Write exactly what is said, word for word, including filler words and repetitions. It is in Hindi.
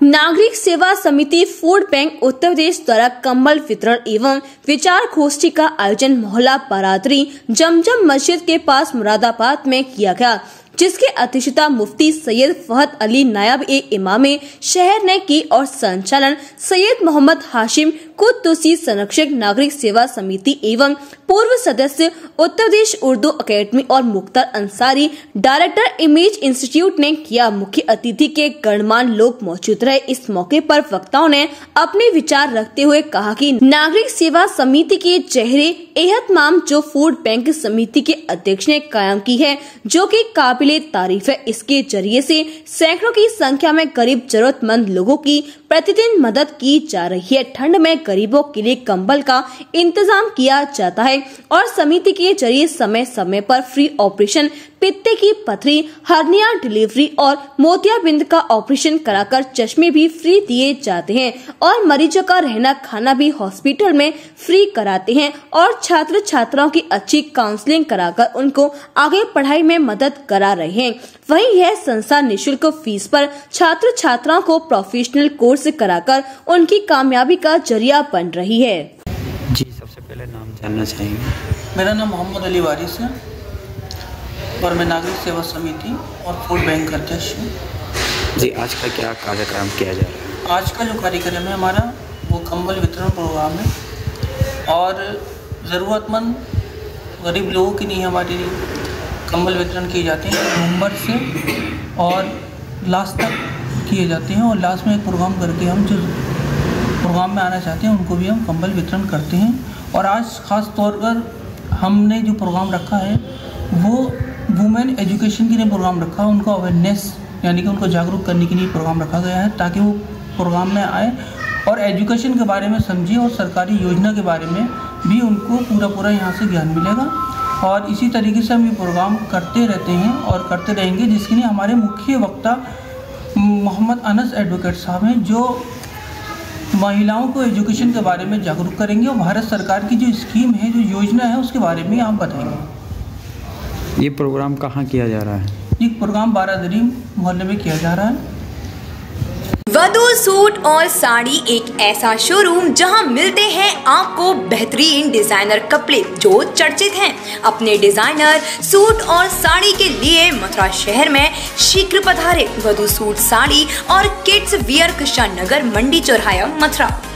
नागरिक सेवा समिति फूड बैंक उत्तर प्रदेश द्वारा कंबल वितरण एवं विचार गोष्ठी का आयोजन मोहल्ला बारादरी जमजम मस्जिद के पास मुरादाबाद में किया गया, जिसकी अध्यक्षता मुफ्ती सैयद फहद अली नायब ए इमामे शहर ने की और संचालन सैयद मोहम्मद हाशिम कुद्दूसी संरक्षक नागरिक सेवा समिति एवं पूर्व सदस्य उत्तर प्रदेश उर्दू अकेडमी और Mukhtar Ansari director image institute ने किया। मुख्य अतिथि के गणमान्य लोग मौजूद रहे। इस मौके पर वक्ताओं ने अपने विचार रखते हुए कहा कि नागरिक सेवा समिति के चेहरे एहतमाम जो फूड बैंक समिति के अध्यक्ष ने कायम की है, जो कि काबिले तारीफ है। इसके जरिए से सैकड़ों की संख्या में गरीब जरूरतमंद लोगों की प्रतिदिन मदद की जा रही है। ठंड में गरीबों के लिए कंबल का इंतजाम किया जाता है और समिति के जरिए समय समय पर फ्री ऑपरेशन, पित्ते की पथरी, हर्निया डिलीवरी और मोतियाबिंद का ऑपरेशन कराकर चश्मे भी फ्री दिए जाते हैं और मरीजों का रहना खाना भी हॉस्पिटल में फ्री कराते हैं और छात्र छात्राओं की अच्छी काउंसलिंग कराकर उनको आगे पढ़ाई में मदद करा रहे हैं। वहीं यह संस्था निःशुल्क फीस पर छात्र छात्राओं को प्रोफेशनल कोर्स कराकर उनकी कामयाबी का जरिया बन रही है। जी, सबसे पहले नाम जानना चाहेंगे। मेरा नाम मोहम्मद अली वारिस है और मैं नागरिक सेवा समिति और फूड बैंक का अध्यक्ष हूँ। जी, आज का क्या कार्यक्रम किया जा रहा है? आज का जो कार्यक्रम है हमारा वो कंबल वितरण प्रोग्राम है और ज़रूरतमंद गरीब लोगों के लिए हमारी कंबल वितरण किए जाते हैं। नवंबर से और लास्ट तक किए जाते हैं और लास्ट में एक प्रोग्राम करके हम जो प्रोग्राम में आना चाहते हैं उनको भी हम कंबल वितरण करते हैं। और आज ख़ास तौर पर हमने जो प्रोग्राम रखा है वो वुमेन एजुकेशन के लिए प्रोग्राम रखा है। उनको अवेयरनेस यानी कि उनको जागरूक करने के लिए प्रोग्राम रखा गया है ताकि वो प्रोग्राम में आए और एजुकेशन के बारे में समझें और सरकारी योजना के बारे में भी उनको पूरा पूरा यहाँ से ज्ञान मिलेगा। और इसी तरीके से हम ये प्रोग्राम करते रहते हैं और करते रहेंगे, जिसके लिए हमारे मुख्य वक्ता मोहम्मद अनस एडवोकेट साहब हैं, जो महिलाओं को एजुकेशन के बारे में जागरूक करेंगे और भारत सरकार की जो स्कीम है, जो योजना है, उसके बारे में आप बताएंगे। ये प्रोग्राम कहाँ किया जा रहा है? ये प्रोग्राम बारादरी मोहल्ले में किया जा रहा है। वधू सूट और साड़ी एक ऐसा शोरूम जहां मिलते हैं आपको बेहतरीन डिजाइनर कपड़े जो चर्चित हैं। अपने डिजाइनर सूट और साड़ी के लिए मथुरा शहर में शीघ्र पधारे। वधू सूट साड़ी और किड्स वियर कृष्णा नगर मंडी चौराहा मथुरा।